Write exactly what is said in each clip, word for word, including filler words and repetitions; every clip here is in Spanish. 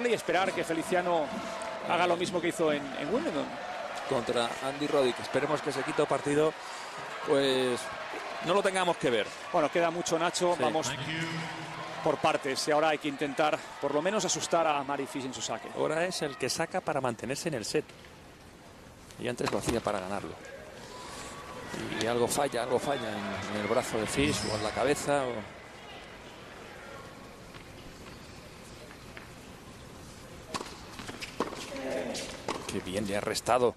y esperar que Feliciano haga lo mismo que hizo en, en Wimbledon. Contra Andy Roddick. Esperemos que ese quinto partido, pues, no lo tengamos que ver. Bueno, queda mucho, Nacho. Sí. Vamos por partes y ahora hay que intentar por lo menos asustar a Mari Fish en su saque. Ahora es el que saca para mantenerse en el set. Y antes lo hacía para ganarlo. Y algo falla, algo falla en, en el brazo de Fish o en la cabeza. O... Qué bien le ha restado.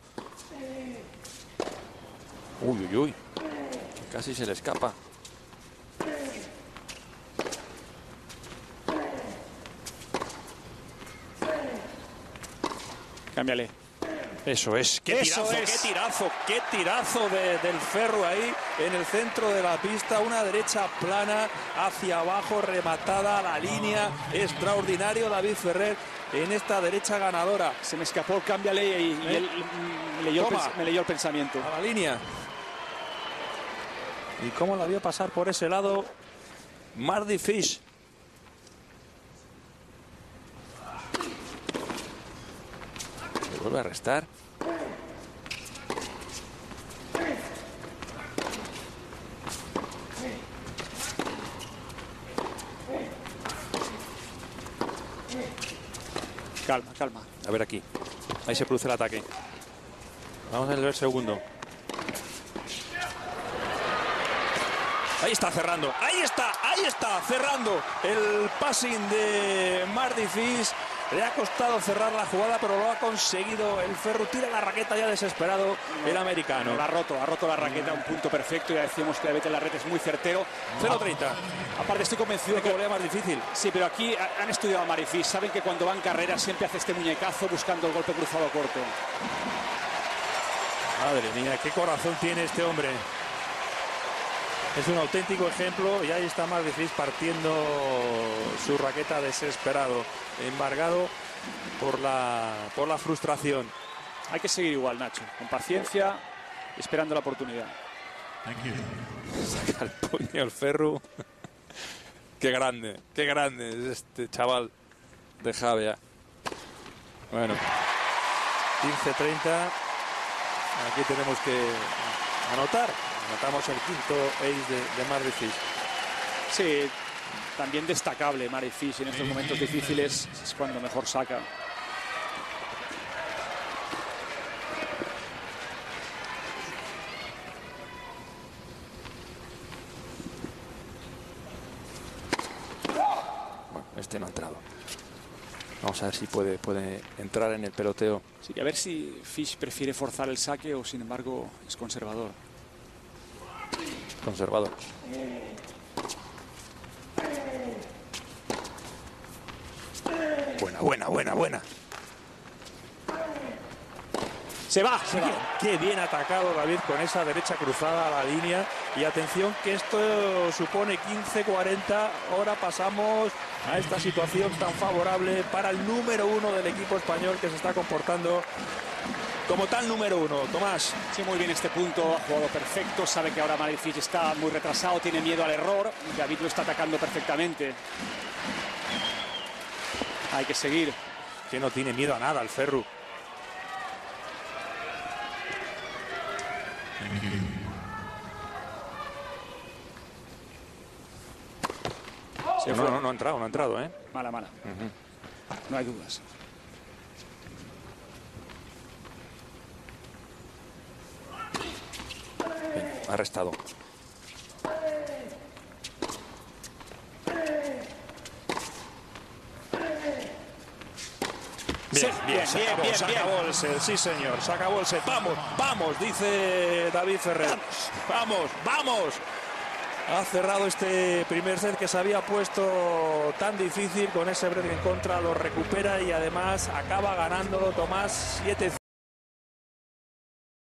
Uy, uy, uy. Casi se le escapa. Cámbiale. Eso es, qué Eso tirazo, es. qué tirazo, qué tirazo de, del Ferro ahí en el centro de la pista, una derecha plana hacia abajo, rematada a la línea, extraordinario David Ferrer en esta derecha ganadora. Se me escapó el cámbiale y, y ¿Eh? él, me, leyó el, Toma. me leyó el pensamiento. A la línea. ¿Y cómo la vio pasar por ese lado Mardy Fish? Se vuelve a restar. Calma, calma. A ver aquí. Ahí se produce el ataque. Vamos a ver el segundo. Ahí está cerrando. Ahí está, ahí está cerrando el passing de Mardy Fish. Le ha costado cerrar la jugada, pero lo ha conseguido. El Ferro tira la raqueta ya desesperado, el americano. La ha roto, ha roto la raqueta, un punto perfecto. Ya decíamos que David en la red es muy certero. cero treinta. Aparte estoy convencido de Que que... volea más difícil. Sí, pero aquí han estudiado a Mari Fish. Saben que cuando va en carrera siempre hace este muñecazo buscando el golpe cruzado corto. Madre mía, qué corazón tiene este hombre. Es un auténtico ejemplo y ahí está Mardy Fish partiendo su raqueta desesperado, embargado por la, por la frustración. Hay que seguir igual, Nacho, con paciencia, esperando la oportunidad. Saca el puño el Ferro. Qué grande, qué grande es este chaval de Javea. Bueno, quince treinta. Aquí tenemos que anotar. Anotamos el quinto ace de, de Mardy Fish. Sí, también destacable Mari Fish en estos momentos difíciles. Es cuando mejor saca. Bueno, este no ha entrado. Vamos a ver si puede, puede entrar en el peloteo. Sí, a ver si Fish prefiere forzar el saque o sin embargo es conservador. Conservador. Buena, buena, buena, buena. Se va, se va. Qué bien atacado David con esa derecha cruzada a la línea. Y atención que esto supone quince cuarenta. Ahora pasamos a esta situación tan favorable para el número uno del equipo español, que se está comportando como tal número uno. Tomás. Sí, muy bien este punto, ha jugado perfecto, sabe que ahora Mari Fish está muy retrasado, tiene miedo al error, y David lo está atacando perfectamente. Hay que seguir. Que no tiene miedo a nada el Ferro. Se No, fue. no, no ha entrado, no ha entrado, ¿eh? Mala, mala. Uh-huh. No hay dudas. Bien, ha restado. Bien, Sí, bien, bien, se bien, acabó, bien, se bien. acabó el set, sí señor, se acabó el set. Vamos, vamos, dice David Ferrer. Vamos, vamos. Ha cerrado este primer set que se había puesto tan difícil con ese break en contra, lo recupera y además acaba ganándolo Tomás siete